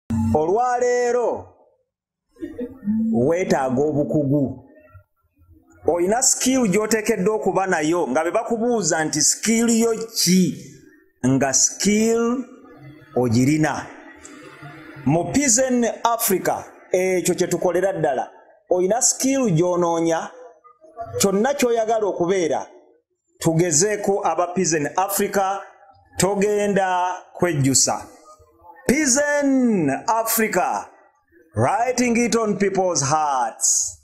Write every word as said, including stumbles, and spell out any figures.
olwaleero weetaaga obukugu. Oyina skill gy'oteekeddwa okuba nayo nga be bakubuuza nti skill yo ki, nga skill ogirina. Mu Pizen Africa ekyo kye tukolera ddala. Oyina skill gy'onoonya, kyonna ky'oyagala okubeera. Tugezeeko aba Pizen Africa, togenda kwejjusa. Pizen Africa, writing it on people's hearts.